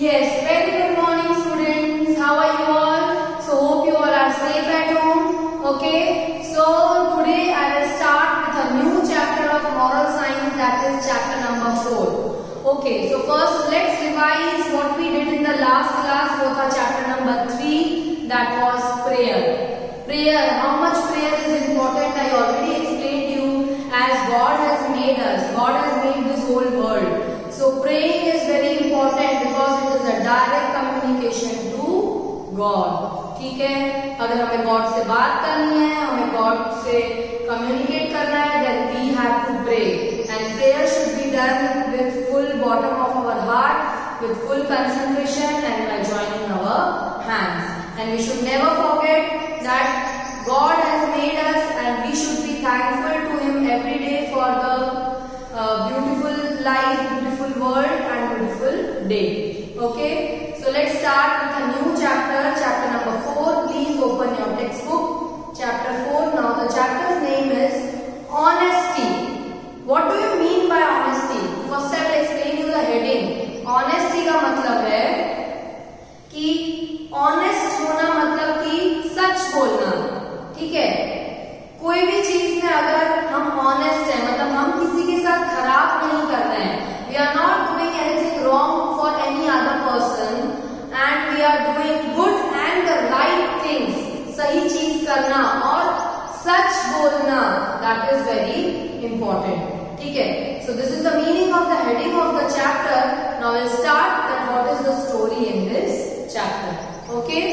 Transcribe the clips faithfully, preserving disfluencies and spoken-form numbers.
Yes, very good morning students. How are you all? So hope you all are safe at home. Okay, so today I will start with a new chapter of moral science, that is chapter number four. Okay, so first let's revise what we did in the last class, was our chapter number three, that was prayer. Prayer, how much prayer is important I already explained to you. As God has made us, God has made this whole world. So praying is very important because it is a direct communication to God. ठीक है, अगर हमें God से बात करनी है, हमें God से कम्युनिकेट करना है, then we have to pray. And prayer should be done with full bottom of our heart, with full concentration, and by joining our hands. And we should never forget that God has made us, and we should be thankful to Him every day for the uh, beautiful life, beautiful world, and beautiful day. Okay, so let's start with a new chapter, chapter number four. Please open your textbook, chapter four. Now the chapter's name is honesty. What do you mean by honesty? First I will explain you the heading. Honesty का मतलब है कि honest होना मतलब कि सच बोलना. ठीक है, कोई भी चीज में अगर हम honest हैं, मतलब हम किसी के साथ खराब नहीं कर रहे हैं, we are not doing anything wrong for any other person, and we are doing good and the right things. सही चीज करना और सच बोलना, that is very important. ठीक है, so this is the meaning of the heading of the chapter. Now we'll start that what is the story in this chapter. Okay,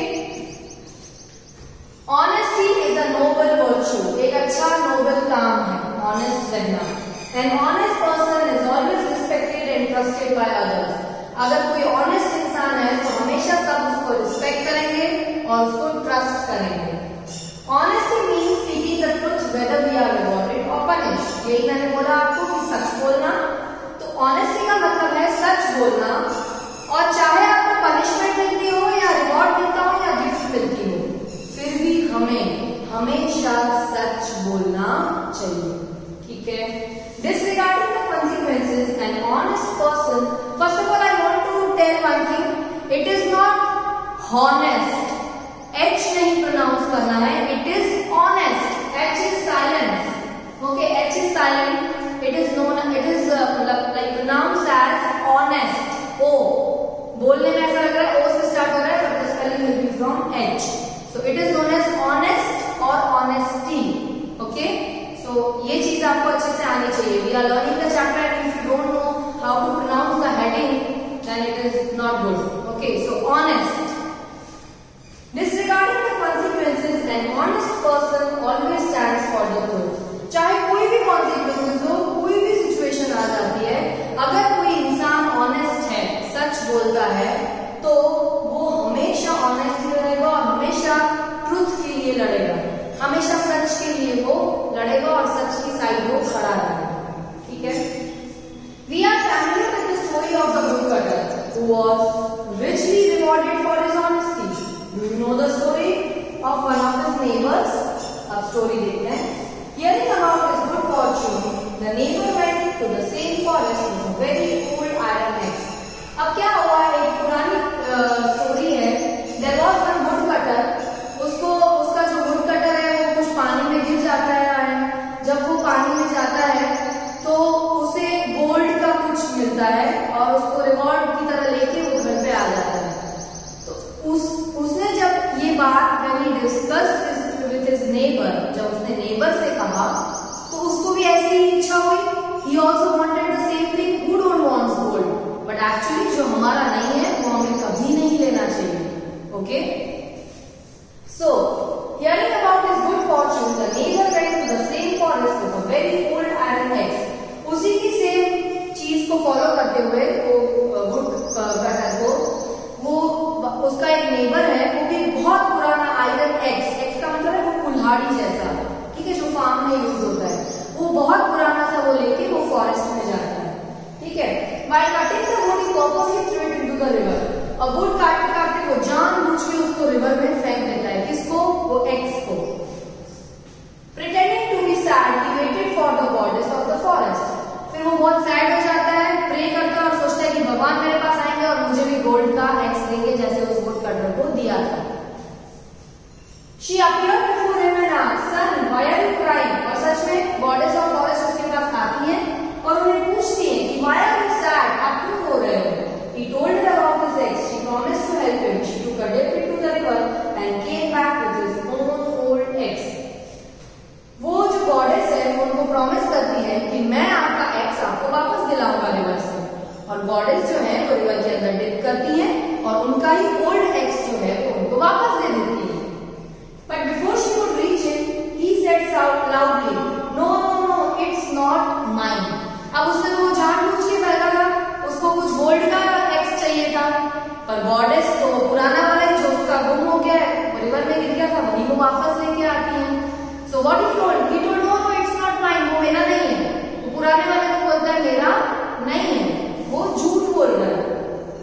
honesty is a noble virtue. एक अच्छा noble काम है honest रहना. An honest person is always respected and trusted by others. अगर कोई honest इंसान है तो हमेशा सब उसको respect करेंगे और उसको trust करेंगे. Honesty means speaking the truth whether we are rewarded or punished. यही मैंने बोला आपको कि सच बोलना. तो honesty का मतलब है सच बोलना, और चाहे आपको punishment मिलती हो या reward मिलता हो या gift मिलती हो, फिर भी हमें हमेशा सच बोलना चाहिए. ठीक है, disregarding the consequences, an honest person, first of all I want to tell one thing, it is not honest, H नहीं pronounce करना है, it is honest, H is silence. Okay, H is silent, it is known, it is uh, like pronounced as honest. O, बोलने में ऐसा लग रहा है O से start हो रहा है, but the spelling will be from H. So it is known as honest or honesty. Okay, so ये चीज आपको अच्छे से आनी चाहिए. We are learning the chapter, and if you don't know how to pronounce the heading, then it is not good. Okay, so honest. Disregarding the consequences, an honest person always stands for the truth. चाहे कोई भी consequences हो, कोई भी situation आ जाती है, अगर कोई इंसान honest है, सच बोलता है, तो वो हमेशा honest रहेगा और हमेशा truth के लिए लड़ेगा, हमेशा सच के लिए वो लड़ेगा और सच की साइड वो खड़ा रहेगा. ठीक है, we are familiar with the story of the woodcutter who was richly rewarded for his honesty. Do you know the story of one of his neighbors? अब story देखते हैं. Hearing about his good fortune, the neighbor went to the same forest with a very old iron axe. अब क्या हुआ, एक पुरानी story है. There was one woodcutter. उसको उसका जो woodcutter है वो कुछ पानी में गिर जाता है. जब वो पानी में जाता है तो उसे गोल्ड का कुछ मिलता है और उसको रिवॉर्ड की तरह लेके वो घर पे आ जाता है. तो उस उसने जब ये बात when he discussed with his neighbor, जब उसने neighbor से कहा तो उसको भी ऐसी ही इच्छा हुई. He also wanted the same thing. Who don't want gold? But actually जो हमारा नहीं है वो हमें कभी नहीं लेना चाहिए. Okay? So, hearing about his good fortune, the neighbor went to the same forest with a very old iron axe. उसी की सेम चीज को फॉलो करते हुए वो woodcutter को, वो उसका एक नेबर है, वो भी बहुत पुराना आयरन एक्स, एक्स का मतलब है वो कुल्हाड़ी जैसा, ठीक है, जो फार्म में यूज होता है, वो बहुत पुराना सा वो लेके वो फॉरेस्ट में जाता है. ठीक है, while cutting the wood he purposely threw it into the river. और वुड काटते काटते वो जानबूझ के उसको रिवर में फेंक देता है. किसको? वो एक्स को. Pretending to be sad, he waited for the goddess of the forest. फिर वो बहुत सैड हो जाता है, प्रे करता है और सोचता है कि भगवान मेरे पास आएंगे और मुझे भी गोल्ड का She appeared before him and asked, "Son, why are you crying?" और सच में गॉडेस ऑफ फॉरेस्ट उसके पास आती हैं और उन्हें पूछती हैं कि why are you sad? आप क्यों रो रहे हो? He told her about his ex. She promised to help him. She took a dip into the river and came back with his own old ex. वो जो गॉडेस है वो उनको promise करती है कि मैं आपका एक्स आपको वापस दिलाऊंगा रिवर से, और गॉडेस जो है वो रिवर के अंदर डिप करती है और उनका ही ओल्ड एक्स जो है वो उनको वापस दे देती है। But before she could reach him, he said loudly, "No, no, no, it's not mine." अब उसने वो जानबूझ के फैला था, उसको कुछ गोल्ड का एक्स चाहिए था, पर गॉडेस तो पुराना वाला ही जो उसका गुम हो गया है, वो रिवर में गिर गया था, वही वो वापस लेके आती है। So what he told? He told, "No, no, it's not mine." वो मेरा नहीं है। वो पुराने वाले को बोलता है मेरा नहीं है, वो झूठ बोल रहा है।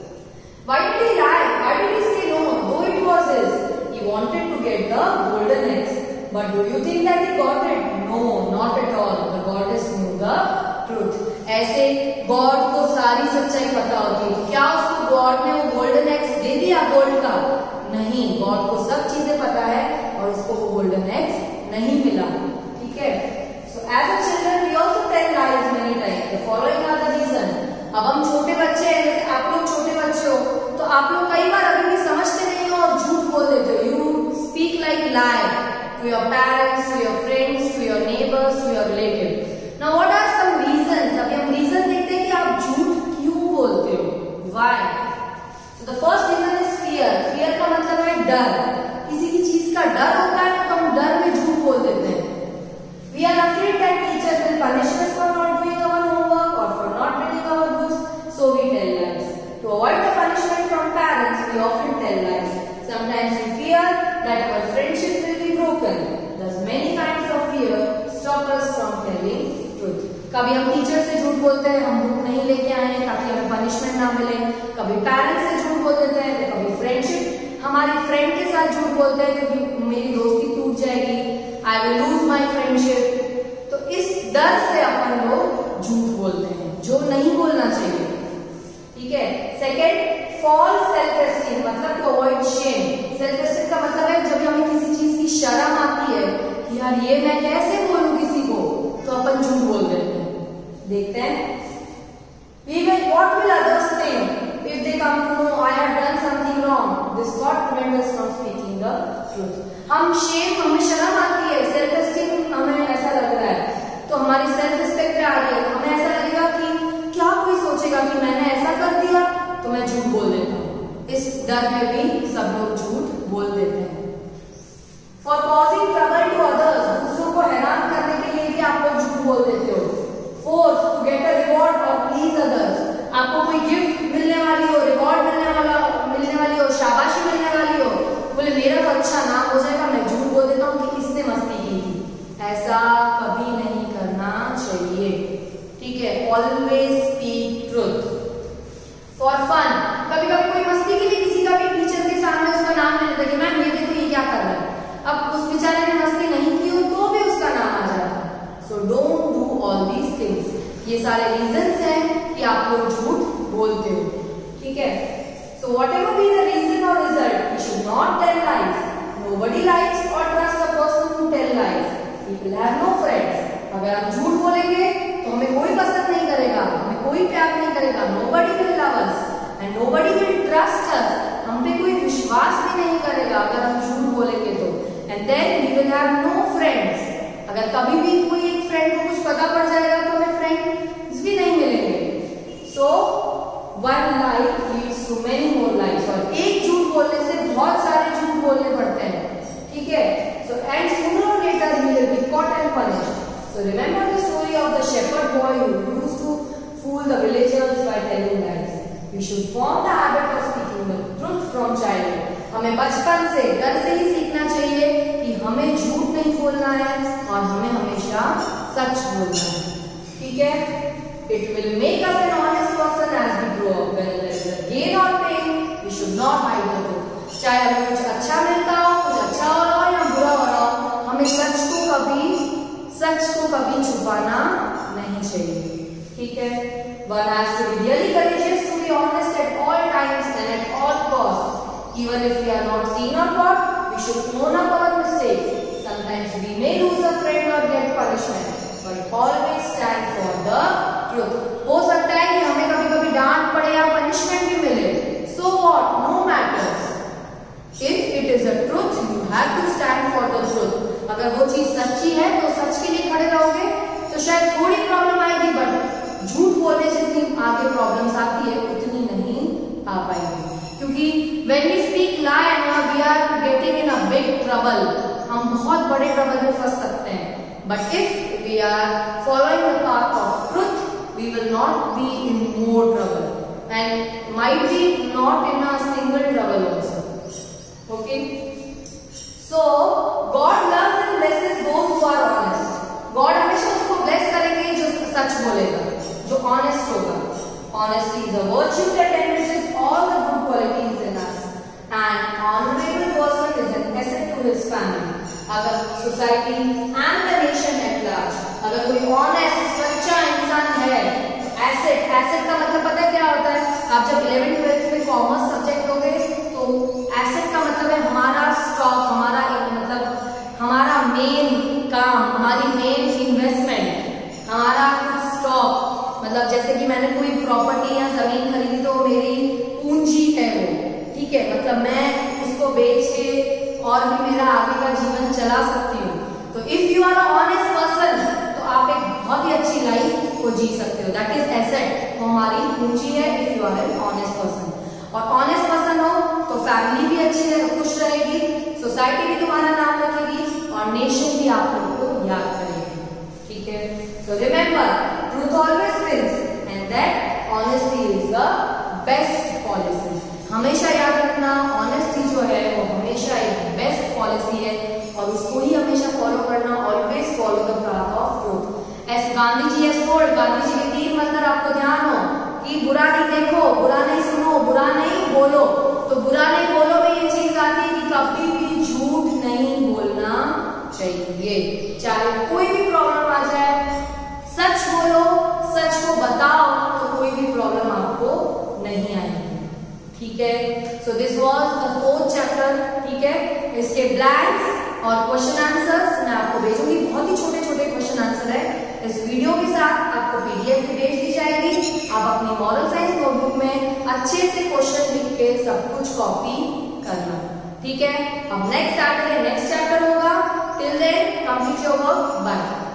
Why did he lie? Why did he say no, though it was his? He wanted to get the golden eggs, but do you think that he got it? No, not at all. The goddess knew the truth. ऐसे God को सारी सच्चाई पता होती है। क्या उसको God ने वो गोल्डन एग्स दे दिया गोल्ड का? नहीं, गॉड को सब चीजें पता है और उसको वो गोल्डन एग्स नहीं मिला। ठीक है। So as a children we also tell lies many times. The following are the reason. अब हम छोटे बच्चे हैं, जैसे आप लोग छोटे बच्चे हो, तो आप लोग कई बार अभी भी समझते नहीं हो और झूठ बोल देते हो। You speak like lie to your parents, to your friends, to your neighbors, to your relative. Now what are some reasons? अभी हम रीजन देखते हैं कि आप झूठ क्यों बोलते हो। Why? So the first reason is fear. Fear का मतलब है डर। किसी की चीज का डर होता है तो हम डर में झूठ बोल देते हैं। We are afraid that teachers will punish us for not doing our homework or for not reading our books, so we tell lies. To avoid the punishment from parents, we often tell lies. Sometimes we fear that our friendship will be broken. Thus, many kinds of fear stop us from telling truth. कभी हम teacher से झूठ बोलते हैं, हम book नहीं लेके आए हैं ताकि हमें पनिशमेंट ना मिले। कभी पेरेंट्स से झूठ बोल देते हैं, तो कभी फ्रेंडशिप हमारी फ्रेंड के साथ झूठ बोलते हैं क्योंकि मेरी दोस्ती टूट जाएगी, I will lose my friendship. तो इस डर से अपन लोग झूठ बोलते हैं, जो नहीं बोलना चाहिए। ठीक है। सेकेंड, फॉल्स सेल्फ एस्टीम, मतलब to avoid shame. Self esteem का मतलब है जब हमें किसी चीज की शर्म आती है कि यार ये मैं कैसे बोलूं किसी को, तो अपन झूठ बोल देते हैं। देखते हैं, we will what will others think if they come to know I have done something wrong? This God prevent us from speaking the truth. हम शेम, हमें शर्म आती है, सेल्फ एस्टीम हमें ऐसा लग रहा है, तो हमारी सेल्फ रिस्पेक्ट पे आ रही है, हमें ऐसा लगेगा कि क्या कोई सोचेगा कि मैंने ऐसा कर दिया, तो मैं झूठ बोल देता हूँ। इस डर में भी सब लोग झूठ बोल देते हैं। For causing trouble to others, दूसरों को हैरान करने के लिए भी आप लोग झूठ बोल देते हो। Fourth, to get a reward और प्लीज अदर्स, आपको कोई गिफ्ट मिलने वाली हो, रिवॉर्ड मिलने वाला मिलने वाली हो, शाबाशी मिलने वाली हो, बोले मेरा तो अच्छा नाम हो जाएगा, मैं झूठ बोल देता हूँ कि इसने मस्ती की थी। ऐसा कभी नहीं करना चाहिए। ठीक है। Always speak truth. For fun, कभी कभी कोई मस्ती के लिए किसी का भी टीचर के सामने उसका नाम ले लेता है कि मैम ये देखो ये क्या कर रहा है। अब उस बेचारे ने मस्ती नहीं की हो तो भी उसका नाम आ जाता है। So don't do all these things. ये सारे रीजंस हैं कि आप लोग झूठ बोलते हो। ठीक है। So whatever be the reason or result, we should not tell lies. Nobody likes or trusts a person who tell lies. People have no friends. अगर हम झूठ बोलेंगे तो हमें कोई पसंद नहीं करेगा, हमें कोई प्यार नहीं करेगा। Nobody will love us and nobody will trust us. हम पे कोई विश्वास भी नहीं करेगा अगर हम झूठ बोलेंगे तो। And then we will have no friends. अगर कभी भी कोई एक फ्रेंड को कुछ पता पड़ जाएगा तो हमें फ्रेंड्स भी नहीं मिलेंगे। So one lie leads to many more lies. और एक झूठ बोलने से बहुत सारे झूठ बोलने पड़ते हैं। ठीक है। So and sooner or later he will be caught and punished. So remember the story of the shepherd boy who used to fool the villagers by telling lies. We should form the habit of speaking the truth from childhood. हमें बचपन से घर से ही सीखना चाहिए कि हमें झूठ नहीं बोलना है और हमें हमेशा सच बोलना है। ठीक है। It will make us an honest person as we grow up. When there is a gain or pain, we should not hide the truth. चाहे हमें कुछ अच्छा मिलता हो, कुछ अच्छा हो रहा हो या बुरा हो रहा हो, हमें सच को कभी सच को कभी छुपाना नहीं चाहिए। ठीक है। One has to be really courageous to be honest at all times and at all costs. Even if we are not seen or caught, we we should own up our mistakes. Sometimes we may lose a friend or get punishment, but always stand for the truth. हो सकता है कि हमें कभी कभी डांट पड़े या पनिशमेंट भी मिले, so what, no matters. If it is a truth, you have to stand for the truth. अगर वो चीज सच्ची है तो सच के लिए खड़े रहोगे, तो शायद थोड़ी प्रॉब्लम आएगी, बट झूठ बोलने जितनी आगे प्रॉब्लम्स आती है उतनी नहीं आ पाएगी. क्योंकि when we speak lie and we are getting in a big trouble, हम बहुत बड़े ट्रबल में फंस सकते हैं. But if we are following the path of truth, we will not be in more trouble and might be not in a single trouble also. Okay? So God loves and blesses those who are honest. God हमेशा उसको bless करेंगे जो सच बोलेगा, जो honest होगा. Honesty is a virtue that enriches all the good qualities in us. An honorable person is an asset to his family. अगर society and the nation at large, अगर कोई ऑनेस्ट सच्चा इंसान है, एसेट, एसेट का मतलब पता है क्या होता है? आप जब इलेवेंथ ट्वेल्थ में कॉमर्स सब्जेक्ट लोगे तो एसेट का मतलब है हमारा स्टॉक, हमारा मतलब हमारा मेन काम, हमारी मेन इन्वेस्टमेंट, हमारा कुछ स्टॉक. मतलब जैसे कि मैंने कोई प्रॉपर्टी या जमीन खरीदी तो मेरी पूंजी है वो, ठीक है, मतलब मैं इसको बेच के और भी मेरा आगे का जीवन चला सकती हूँ. तो if you are a honest person तो आप एक बहुत ही अच्छी लाइफ को जी सकते हो. दैट इज एसेट, वो हमारी पूंजी है if you are an honest person. और ऑनेस्ट पर्सन हो तो फैमिली भी अच्छी रहे, खुश रहेगी, सोसाइटी भी तुम्हारा नाम रखेगी और नेशन भी आप लोगों को याद करेगी. ठीक है, so remember truth always wins and that honesty is the best policy. हमेशा याद रखना, ऑनेस्टी जो है वो हमेशा एक बेस्ट पॉलिसी है और उसको ही हमेशा फॉलो करना. Always follow the path of truth. As Gandhi ji as told, Gandhi ji के तीन मंत्र आपको ध्यान हो कि बुरा नहीं देखो, बुरा नहीं सुनो, बुरा नहीं बोलो. तो बुरा नहीं बोलो में ये चीज आती है कि कभी भी झूठ नहीं बोलना चाहिए. चाहे कोई भी प्रॉब्लम आ जाए, सच बोलो, सच को बताओ, तो कोई भी प्रॉब्लम आपको नहीं आएगी. ठीक है, so this was the fourth chapter. ठीक है, इसके ब्लैंक्स और क्वेश्चन आंसर्स मैं आपको भेजूंगी. बहुत ही छोटे छोटे क्वेश्चन आंसर है. इस वीडियो के साथ आपको पीडीएफ भी भेज दी जाएगी. आप अपनी मॉरल साइंस नोटबुक में अच्छे से क्वेश्चन लिख के सब कुछ कॉपी करना. ठीक है, अब नेक्स्ट सैटरडे नेक्स्ट चैप्टर होगा. Till then complete your work. Bye.